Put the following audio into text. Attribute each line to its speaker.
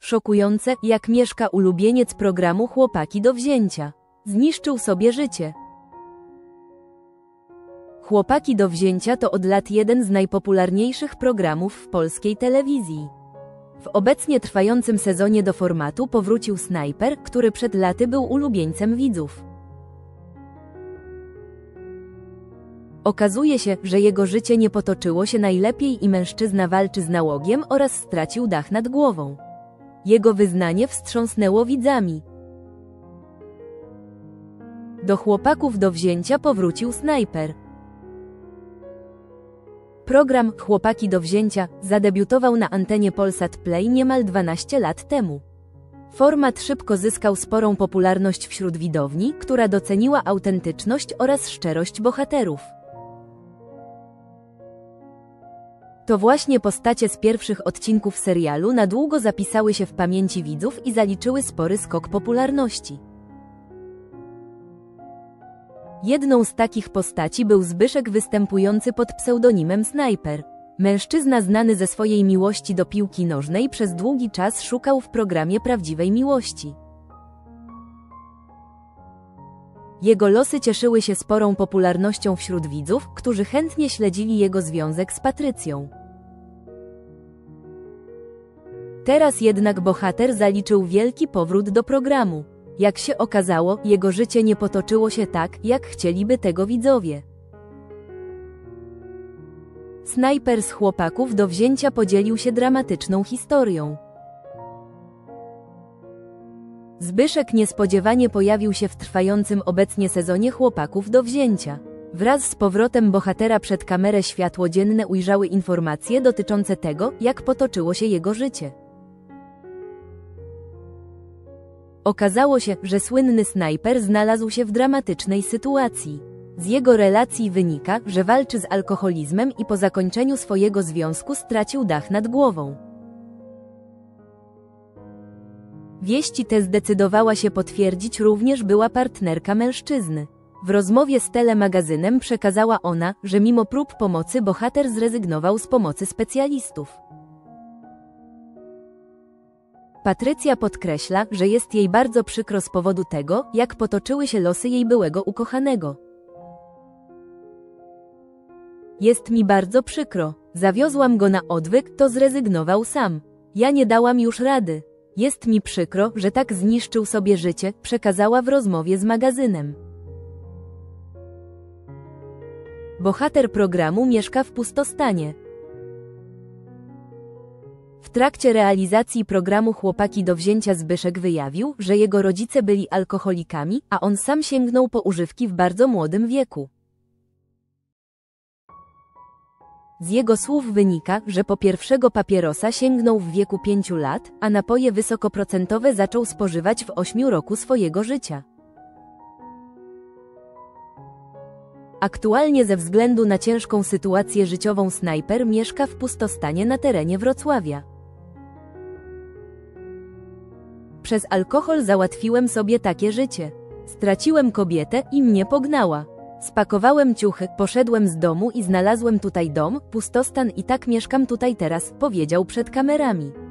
Speaker 1: Szokujące, jak mieszka ulubieniec programu Chłopaki do wzięcia. Zniszczył sobie życie. Chłopaki do wzięcia to od lat jeden z najpopularniejszych programów w polskiej telewizji. W obecnie trwającym sezonie do formatu powrócił snajper, który przed laty był ulubieńcem widzów. Okazuje się, że jego życie nie potoczyło się najlepiej i mężczyzna walczy z nałogiem oraz stracił dach nad głową. Jego wyznanie wstrząsnęło widzami. Do chłopaków do wzięcia powrócił snajper. Program Chłopaki do wzięcia zadebiutował na antenie Polsat Play niemal 12 lat temu. Format szybko zyskał sporą popularność wśród widowni, która doceniła autentyczność oraz szczerość bohaterów. To właśnie postacie z pierwszych odcinków serialu na długo zapisały się w pamięci widzów i zaliczyły spory skok popularności. Jedną z takich postaci był Zbyszek występujący pod pseudonimem Snajper. Mężczyzna znany ze swojej miłości do piłki nożnej przez długi czas szukał w programie prawdziwej miłości. Jego losy cieszyły się sporą popularnością wśród widzów, którzy chętnie śledzili jego związek z Patrycją. Teraz jednak bohater zaliczył wielki powrót do programu. Jak się okazało, jego życie nie potoczyło się tak, jak chcieliby tego widzowie. Snajper z chłopaków do wzięcia podzielił się dramatyczną historią. Zbyszek niespodziewanie pojawił się w trwającym obecnie sezonie Chłopaków do wzięcia. Wraz z powrotem bohatera przed kamerę światło dzienne ujrzały informacje dotyczące tego, jak potoczyło się jego życie. Okazało się, że słynny snajper znalazł się w dramatycznej sytuacji. Z jego relacji wynika, że walczy z alkoholizmem i po zakończeniu swojego związku stracił dach nad głową. Wieści te zdecydowała się potwierdzić również była partnerka mężczyzny. W rozmowie z telemagazynem przekazała ona, że mimo prób pomocy bohater zrezygnował z pomocy specjalistów. Patrycja podkreśla, że jest jej bardzo przykro z powodu tego, jak potoczyły się losy jej byłego ukochanego. Jest mi bardzo przykro. Zawiozłam go na odwyk, to zrezygnował sam. Ja nie dałam już rady. Jest mi przykro, że tak zniszczył sobie życie, przekazała w rozmowie z magazynem. Bohater programu mieszka w pustostanie. W trakcie realizacji programu Chłopaki do wzięcia Zbyszek wyjawił, że jego rodzice byli alkoholikami, a on sam sięgnął po używki w bardzo młodym wieku. Z jego słów wynika, że po pierwszego papierosa sięgnął w wieku 5 lat, a napoje wysokoprocentowe zaczął spożywać w 8 roku swojego życia. Aktualnie ze względu na ciężką sytuację życiową snajper mieszka w pustostanie na terenie Wrocławia. Przez alkohol załatwiłem sobie takie życie. Straciłem kobietę i mnie pognała. Spakowałem ciuchy, poszedłem z domu i znalazłem tutaj dom, pustostan i tak mieszkam tutaj teraz, powiedział przed kamerami.